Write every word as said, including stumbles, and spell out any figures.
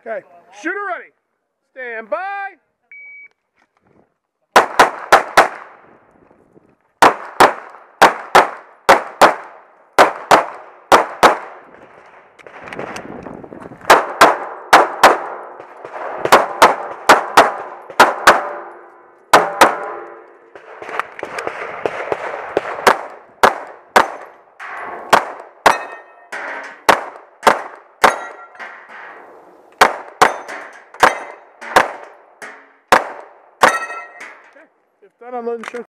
Okay, shooter ready. Stand by. If done, I'm letting show